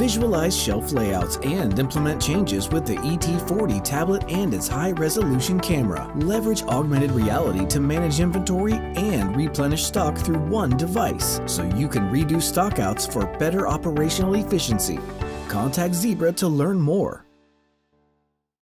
Visualize shelf layouts and implement changes with the ET40 tablet and its high-resolution camera. Leverage augmented reality to manage inventory and replenish stock through one device, so you can reduce stockouts for better operational efficiency. Contact Zebra to learn more.